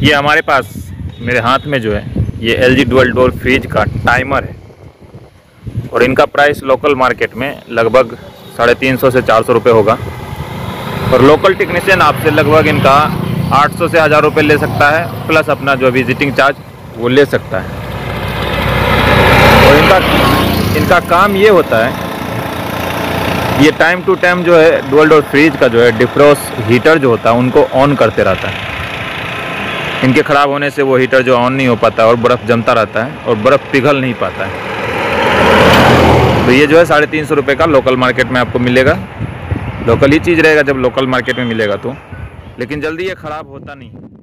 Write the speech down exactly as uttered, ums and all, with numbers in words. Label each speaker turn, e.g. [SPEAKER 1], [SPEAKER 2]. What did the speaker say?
[SPEAKER 1] ये हमारे पास मेरे हाथ में जो है ये L G dual door fridge का टाइमर है और इनका प्राइस लोकल मार्केट में लगभग साढ़े तीन सौ से चार सौ रुपये होगा और लोकल टेक्नीशियन आपसे लगभग इनका आठ सौ से हज़ार रुपये ले सकता है, प्लस अपना जो विजिटिंग चार्ज वो ले सकता है। और इनका इनका काम ये होता है, ये टाइम टू टाइम जो है डुअल डोर फ्रिज का जो है डिफ्रॉस्ट हीटर जो होता है उनको ऑन करते रहता है। इनके ख़राब होने से वो हीटर जो ऑन नहीं हो पाता और बर्फ़ जमता रहता है और बर्फ़ पिघल नहीं पाता है। तो ये जो है साढ़े तीन सौ रुपये का लोकल मार्केट में आपको मिलेगा। लोकल ही चीज़ रहेगा जब लोकल मार्केट में मिलेगा तो, लेकिन जल्दी ये ख़राब होता नहीं।